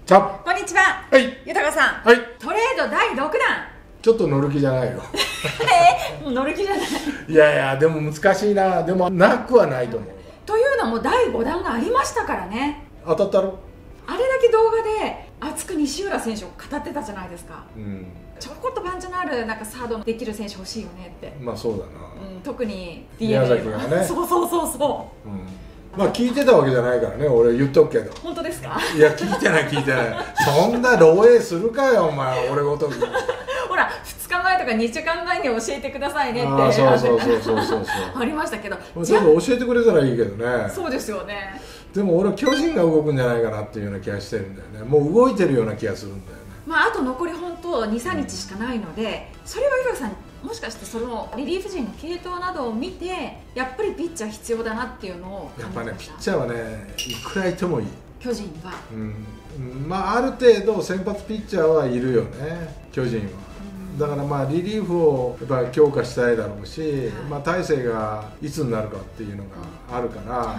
さあ、 こんにちは。 はい、 豊さん。 はい、 トレード第6弾。 ちょっと乗る気じゃないよ。 もう乗る気じゃない。 いやいや、でも難しいな。でもなくはないと思う。 というのも第5弾がありましたからね。 当たったろ。 あれだけ動画で熱く西浦選手を語ってたじゃないですか。 うん。 ちょこっとパンチのあるなんかサードのできる選手欲しいよねって。 まあそうだな。 特に宮崎がね。 そう。 まあ聞いてたわけじゃないからね、俺言っとくけど。 本当ですか？ いや、聞いてない。そんな漏洩するかよ、お前、俺ごとき。 ほら、2日前とか2週間前に教えてくださいねってそうありましたけど、 ちょっと教えてくれたらいいけどね。 そうですよね。 でも俺は巨人が動くんじゃないかなっていうような気がしてるんだよね。もう動いてるような気がするんだよね。 まあ、あと残り本当 2,3 日しかないので、それは豊さんもしかしてそのリリーフ陣の系統などを見てやっぱりピッチャー必要だなっていうのをやっぱね、ピッチャーはね、いくらいてもいい。 巨人は、 まあある程度先発ピッチャーはいるよね、巨人は。だからまあリリーフをやっぱ強化したいだろうし、まあ大勢がいつになるかっていうのがあるから、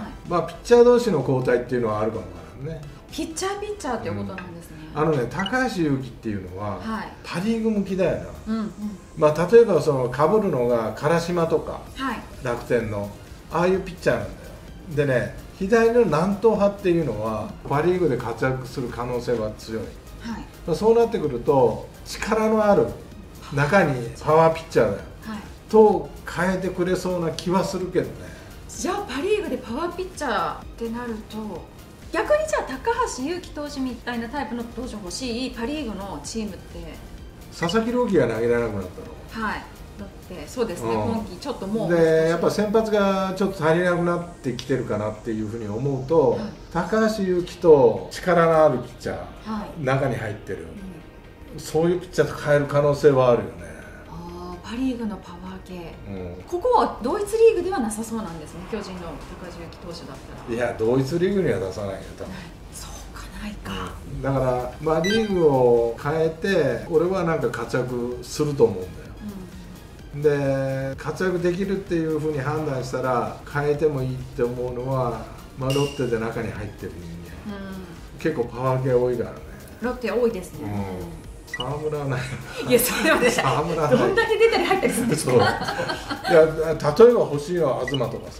まあピッチャー同士の交代っていうのはあるかもわからんね。 ピッチャーっていうことなんですね。 高橋優貴っていうのは、パ・リーグ向きだよな。まあ例えばその被るのが唐島とか、楽天のああいうピッチャーなんだよ。でね、左の南東派っていうのはパ・リーグで活躍する可能性は強い。そうなってくると力のある中にパワーピッチャーだよ、と変えてくれそうな気はするけどね。 じゃあパ・リーグでパワーピッチャーってなると、逆にじゃあ高橋優貴投手みたいなタイプの投手欲しいパ・リーグのチームって佐々木朗希が投げられなくなったの。 だってそうですね、今季ちょっともうでやっぱ先発がちょっと足りなくなってきてるかなっていうふうに思うと、高橋優貴と力のあるピッチャー、中に入ってる、そういうピッチャーと変える可能性はあるよね。 パ・リーグのパワー系、ここは同一リーグではなさそうなんですね、巨人の高橋優貴投手だったら。 いや、同一リーグには出さないよ、多分。 そうか、ないか。 だから、まあ、リーグを変えて俺はなんか活躍すると思うんだよ。で活躍できるっていうふうに判断したら変えてもいいって思うのは、まあ、ロッテで中に入ってる人間、結構パワー系多いからね。 ロッテ多いですね。 沢村はない。 いや、それはね、どんだけ出たり入ったりするんですか。いや、例えば欲しいのは東とかさ、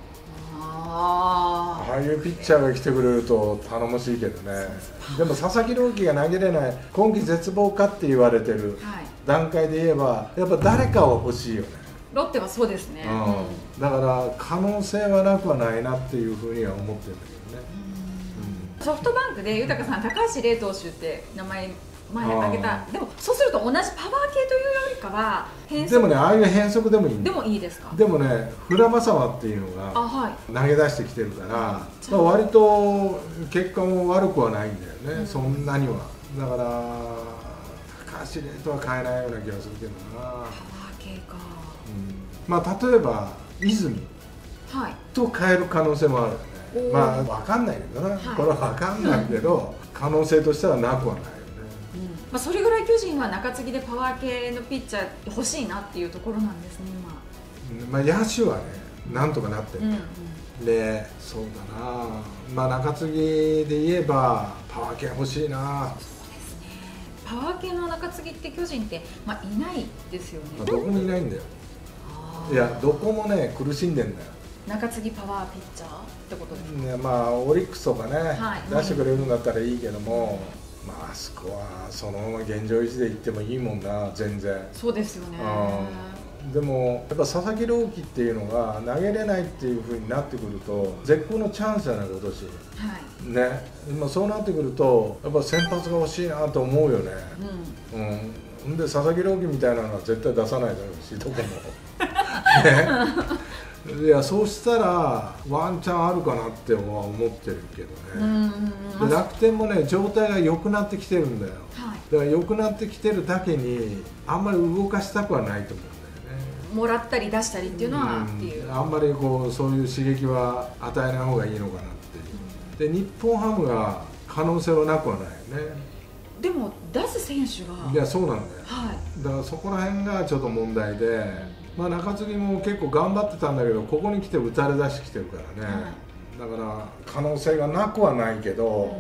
ああいうピッチャーが来てくれると頼もしいけどね。でも佐々木朗希が投げれない、今季絶望かって言われてる段階で言えば、やっぱ誰かは欲しいよね。 ロッテはそうですね。 だから可能性はなくはないなっていうふうには思ってるんだけどね。 ソフトバンクで豊さん、高橋礼投手って名前前挙げた。でもそうすると同じパワー系というよりかは変則。 でもね、ああいう変則でもいいんだ。 でもいいですか。 でもね、船正和っていうのが投げ出してきてるから、まあ割と結果も悪くはないんだよね、そんなには。だから高橋礼とは変えないような気がするけどな。パワー系か。 まあ例えば泉と変える可能性もあるよね。まあ分かんないけどな、これは分かんないけど、可能性としてはなくはない。 まあそれぐらい巨人は中継ぎでパワー系のピッチャー欲しいなっていうところなんですね、 今。まあ野手はね、なんとかなってる、で、そうだな、まあ中継ぎで言えばパワー系欲しいな。 そうですね、パワー系の中継ぎって巨人って、まあ、いないですよね。 どこもいないんだよ。いや、どこもね、苦しんでんだよ。 中継ぎパワーピッチャーってことですか。 まあオリックスとかね、出してくれるんだったらいいけども、まああそこはそのまま現状維持でいってもいいもんな、全然。そうですよね。でもやっぱ佐々木朗希っていうのが投げれないっていう風になってくると絶好のチャンスじゃない、今年。ね、まあそうなってくるとやっぱ先発が欲しいなと思うよね。で佐々木朗希みたいなのは絶対出さないだろうし、どこも。ね。いや、そうしたらワンチャンあるかなっては思ってるけどね。で楽天もね、状態が良くなってきてるんだよ。だから良くなってきてるだけにあんまり動かしたくはないと思うんだよね。 もらったり出したりっていうのはっていう、 あんまりこうそういう刺激は与えない方がいいのかなっていう。で日本ハムが可能性はなくはないよね。 でも出す選手が、 いや、そうなんだよ。だからそこら辺がちょっと問題で。まあ中継ぎも結構頑張ってたんだけど、ここに来て打たれ出してきてるからね、だから可能性がなくはないけど、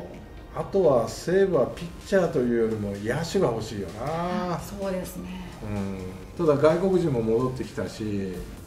あとは西武はピッチャーというよりも野手が欲しいよな。 そうですね、 ただ外国人も戻ってきたし、そうだな、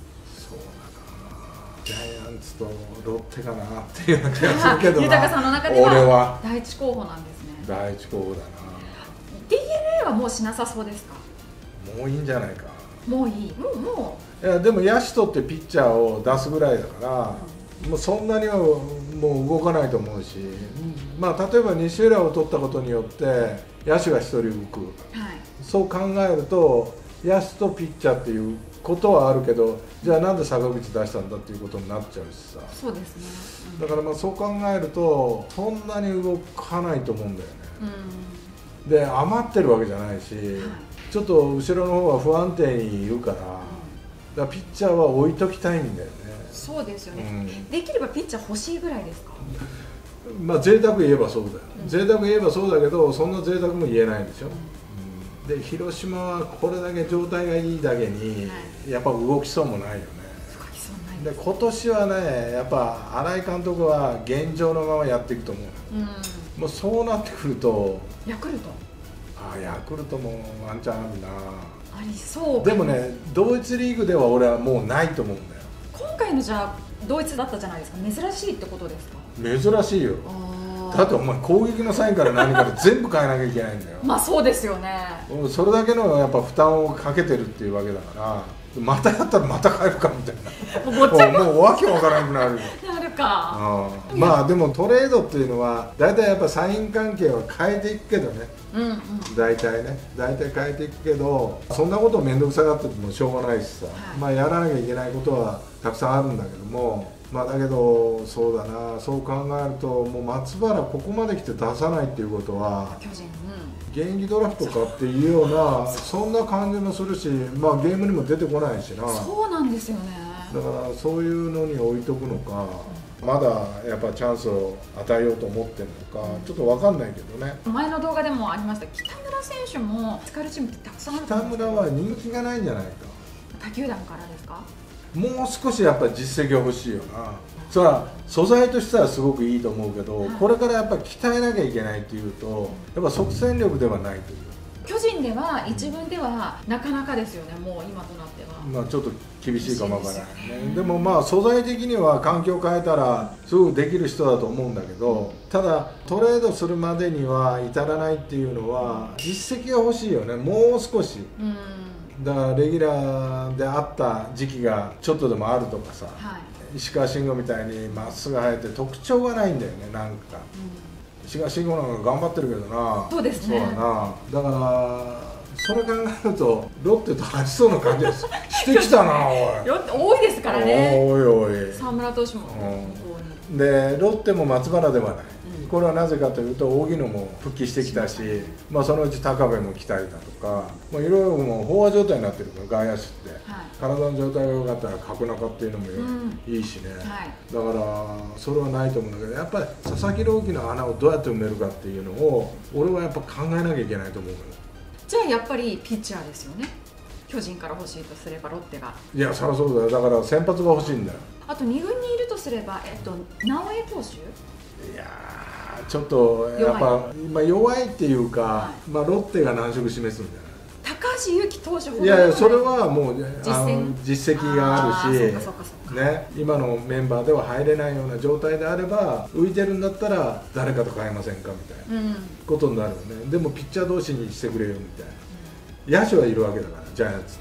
ジャイアンツとロッテかなっていうような気がするけどな豊さんの中では第一候補なんですね。 第一候補だな。 DNA はもうしなさそうですか？ もういいんじゃないか。 もういい、もういやでも野手とってピッチャーを出すぐらいだから、もうそんなにはもう動かないと思うし、まあ、例えば西浦を取ったことによって野手が1人動く、そう考えると野手とピッチャーっていうことはあるけど、じゃあなんで坂口出したんだっていうことになっちゃうしさ。 そうですね、 だからまあそう考えるとそんなに動かないと思うんだよね。で余ってるわけじゃないし、ちょっと後ろの方は不安定にいるから、だからピッチャーは置いときたいんだよね。 そうですよね、できればピッチャー欲しいぐらいですか？ まあ贅沢言えばそうだよ、贅沢言えばそうだけど、そんな贅沢も言えないんでしょ。で広島はこれだけ状態がいいだけに、やっぱ動きそうもないよね。で今年はね、やっぱ新井監督は現状のままやっていくと思う、もうそうなってくるとヤクルト、 ヤクルトもワンチャンあるな。 ありそう。 でもね、同一リーグでは俺はもうないと思うんだよ。 今回のじゃあ同一だったじゃないですか、珍しいってことですか？ 珍しいよ。だってお前攻撃のサインから何から全部変えなきゃいけないんだよ。 まあそうですよね。 それだけのやっぱ負担をかけてるっていうわけだから、またやったらまた変えるかみたいな、もうわけわからなくなるよ。 なるか。 まあでもトレードっていうのは大体やっぱサイン関係は変えていくけどね、大体変えていくけど、そんなこと面倒くさがっててもしょうがないしさ、まあやらなきゃいけないことはたくさんあるんだけども、まあだけどそうだな、そう考えるともう松原ここまで来て出さないっていうことは現役ドラフトかっていうようなそんな感じもするし、まあゲームにも出てこないしな。 そうなんですよね。 だからそういうのに置いとくのか、まだやっぱチャンスを与えようと思ってるのか、ちょっと分かんないけどね。 前の動画でもありました北村選手も使えるチームってたくさんある。 北村は人気がないんじゃないか。 他球団からですか？ もう少しやっぱ実績が欲しいよな。それは素材としてはすごくいいと思うけど、これからやっぱ鍛えなきゃいけないっていうとやっぱ即戦力ではないという。 巨人では一軍ではなかなかですよね、もう今となっては。 まあちょっと厳しいかもわからないね。でもまあ素材的には環境を変えたらすぐできる人だと思うんだけど、ただトレードするまでには至らないっていうのは実績が欲しいよね、もう少し。だからレギュラーであった時期がちょっとでもあるとかさ、石川慎吾みたいにまっすぐ生えて特徴がないんだよね、なんか。石川慎吾なんか頑張ってるけどな。 そうですね。 そうだな。だからそれ考えるとロッテと勝ちそうな感じですしてきたな。おいロッテ多いですからね。 おいおい。 沢村投手も。 でロッテも松原ではない。これはなぜかというと荻野も復帰してきたし、まあそのうち高部も来たりだとか、まあいろいろもう飽和状態になってるから外野手って、体の状態が良かったら角中っていうのもいいしね。だからそれはないと思うんだけど、やっぱり佐々木朗希の穴をどうやって埋めるかっていうのを俺はやっぱ考えなきゃいけないと思うのよ。 じゃあやっぱりピッチャーですよね。巨人から欲しいとすればロッテが。 いやそりゃそうだよ。だから先発が欲しいんだよ。 あと2軍にいるとすれば直江投手。 いやちょっとやっぱ今弱いっていうか、まあロッテが難色示すんだよね。 高橋優貴投手ほど。 いやいやそれはもう実績があるし、 ね、 今のメンバーでは入れないような状態であれば浮いてるんだったら誰かと変えませんかみたいなことになるよね。でもピッチャー同士にしてくれよみたいな、野手はいるわけだからジャイアンツって、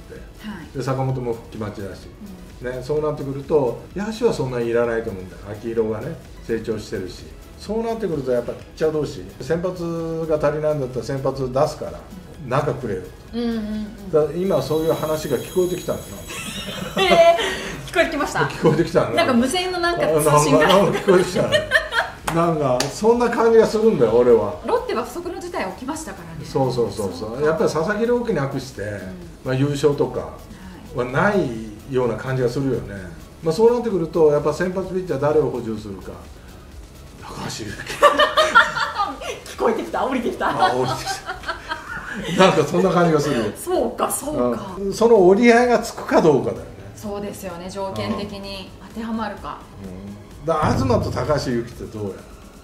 で坂本も復帰待ちだし、そうなってくると野手はそんなにいらないと思うんだよ。秋広がね成長してるし、そうなってくるとやっぱピッチャー同士先発が足りないんだったら先発出すから中くれよと、だから今そういう話が聞こえてきたんだな。 聞こえてきました。 聞こえてきたなんか無線のなんか通信が聞こえてきたなんかそんな感じがするんだよ俺は。 ロッテは不測の事態起きましたからね。 そうやっぱり佐々木朗希に悪して、まあ、優勝とかはないような感じがするよね。まあ、そうなってくるとやっぱ先発ピッチャー誰を補充するか。高橋優貴聞こえてきた、降りてきた。 降りてきたなんかそんな感じがする。 そうかそうか。 その折り合いがつくかどうかだよね。 そうですよね、条件的に当てはまるか。 だから東と高橋優貴ってどうや。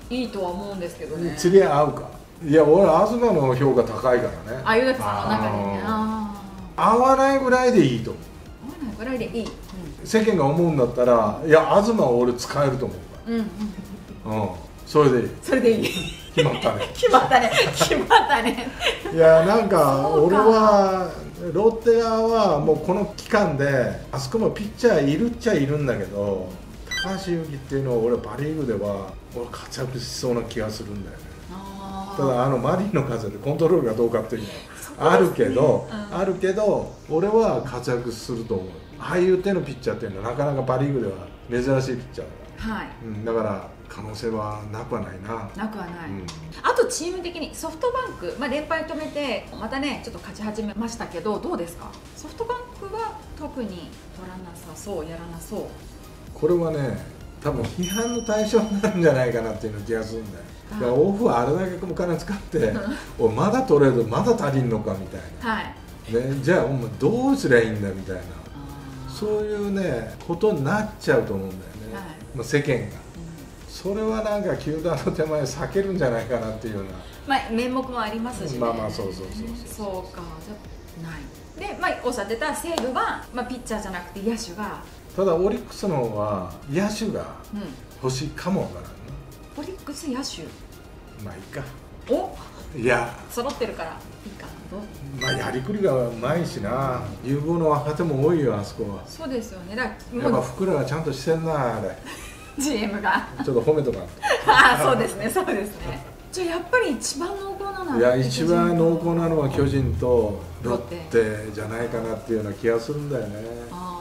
いいとは思うんですけどね。 釣り合うか。いや俺東の評価高いからね。 あ、湯崎さんの中でね。 合わないぐらいでいいと思う。 合わないぐらいでいい、 世間が思うんだったら、いや東は俺使えると思うから。それでいい。 それでいい。 決まったね。 決まったね。決まったね。 いやなんか俺はロッテ側はもうこの期間であそこもピッチャーいるっちゃいるんだけど、高橋優貴っていうのは俺パ・リーグでは俺活躍しそうな気がするんだよね。ただマリンの風でコントロールがどうかっていうのはあるけど、俺は活躍すると思う。ああいう手のピッチャーっていうのはなかなかパ・リーグでは珍しいピッチャーだから、だから可能性はなくはないな。 なくはない、あとチーム的にソフトバンク、連敗止めてまたねちょっと勝ち始めましたけど、どうですか？ソフトバンクは特に取らなさそう、やらなそう。 これはね多分批判の対象になるんじゃないかなっていう気がするんだよ。いやオフはあれだけお金使っておまだトレードまだ足りんのかみたいな、じゃあお前どうすりゃいいんだみたいな、そういうねことになっちゃうと思うんだよね、世間が。それはなんか球団の手前避けるんじゃないかなっていうような、 面目もありますしね。 そうか、じゃないで、おっしゃってた西武は、ピッチャーじゃなくて野手が。 ただオリックスの方は野手が欲しいかもわからんな。 オリックス野手、 まあいいか。 いや揃ってるからいいかな。やりくりがうまいしな、有望の若手も多いよあそこは。 そうですよね。 やっぱ福良がちゃんとしてんなあれ。 GM がちょっと褒めとかんと。 そうですね。じゃあやっぱり一番濃厚なのは、 いや一番濃厚なのは巨人とロッテじゃないかなっていうような気がするんだよね。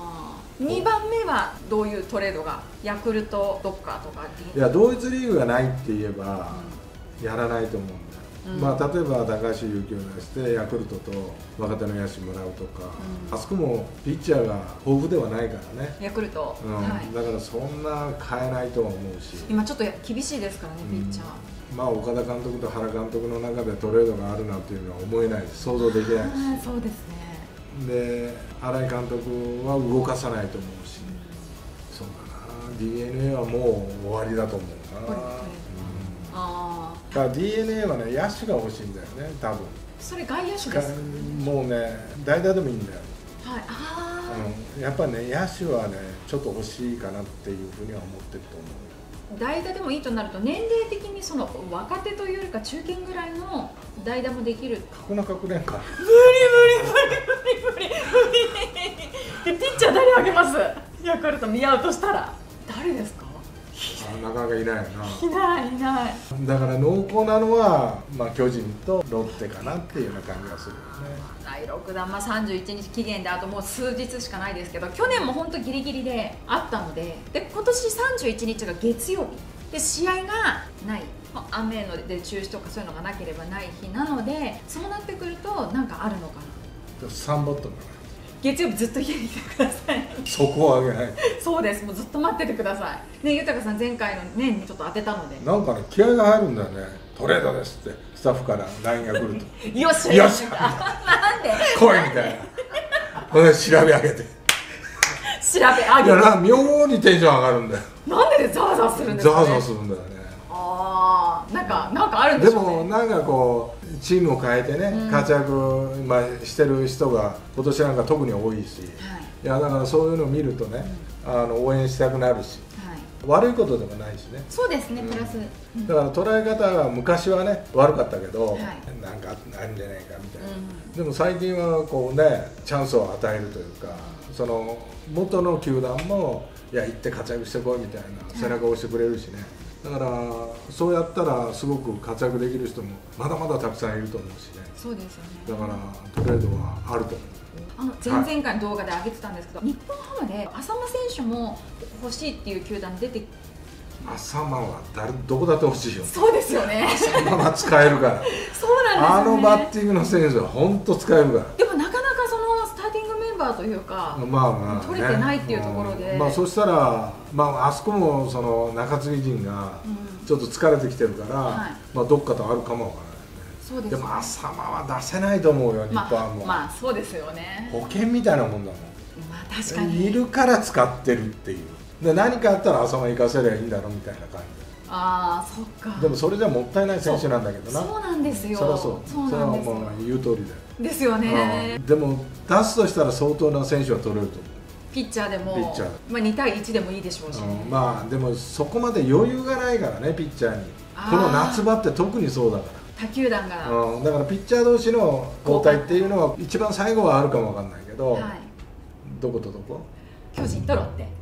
2番目はどういうトレードが、ヤクルトどっかとか。 いや同一リーグがないって言えばやらないと思うんだよ。例えば高橋優貴を出してヤクルトと若手の野手もらうとか、あそこもピッチャーが豊富ではないからね、 ヤクルト、 だからそんな変えないとは思うし、 今ちょっと厳しいですからね、ピッチャー。 岡田監督と原監督の中でトレードがあるなんていうのは思えないし、想像できないし。 そうですね。 で新井監督は動かさないと思うし、そうだな、 DNA はもう終わりだと思うな。だから DNA はね野手が欲しいんだよね多分。 それ外野手です。 もうね代打でもいいんだよ。やっぱね野手はねちょっと欲しいかなっていうふうには思ってると思う。 代打でもいいとなると年齢的にその若手というよりか中堅ぐらいの代打もできる。 角中9年か。 無理。でピッチャー誰あげます？ヤクルト見合うとしたら誰ですか？ なかなかいないよな。いない。 だから濃厚なのは、巨人とロッテかなっていうような感じがするよね。 第6弾、31日期限であともう数日しかないですけど、去年も本当ギリギリであったので、今年31日が月曜日で試合がない、雨ので中止とかそういうのがなければない日なので、そうなってくるとなんかあるのかな。 3ボットかな。 月曜日ずっと家にいてください。 そこは上げない。 そうです、もうずっと待っててくださいね。豊さん前回の年にちょっと当てたので、 なんかね気合が入るんだよね。トレードですってスタッフから LINE が来るとよっしゃよっしゃなんで来いみたいな。これ調べ上げていやな、妙にテンション上がるんだよ。 なんでザワザワするんですかね。 ザワザワするんだよね。 なんかあるんでしょうね。 でもなんかこうチームを変えてね、活躍、してる人が今年なんか特に多いし、いやだからそういうのを見るとね、応援したくなるし、悪いことでもないしね。 そうですね、プラス、 だから捉え方が昔はね悪かったけど、なんかあるんじゃないかみたいな、でも最近はこうねチャンスを与えるというか、その元の球団もいや行って活躍してこいみたいな背中を押してくれるしね。だからそうやったらすごく活躍できる人もまだまだたくさんいると思うしね。 そうですよね。 だからトレードはあると思う。 前々回の動画で上げてたんですけど、日本ハムで浅間選手も欲しいっていう球団出て、 浅間はどこだって欲しいよ。 そうですよね。 浅間は使えるからそうなんですよね。 バッティングの選手は本当使えるから。 でもなかなかそのスターティングメンバーというか、取れてないっていうところで、 そしたら、あそこもその中継ぎ陣がちょっと疲れてきてるから、どっかとあるかもわからないね。そうですね。でも浅間は出せないと思うよ、日本も。 そうですよね。 保険みたいなもんだもん。 確かにいるから使ってるっていう。で何かあったら浅間行かせりゃいいんだろうみたいな感じ。 ああ、そっか。 でもそれじゃもったいない選手なんだけどな。 そうなんですよ。 そりゃそう。それはもう言う通りだよ。 ですよね。 でも出すとしたら相当な選手は取れると思う。 ピッチャーでも、まあ2対1でもいいでしょうし、 まあでもそこまで余裕がないからね、ピッチャーに。この夏場って特にそうだから。 他球団が、 だからピッチャー同士の交代っていうのは一番最後はあるかもわかんないけど、どことどこ？ 巨人とロッテ。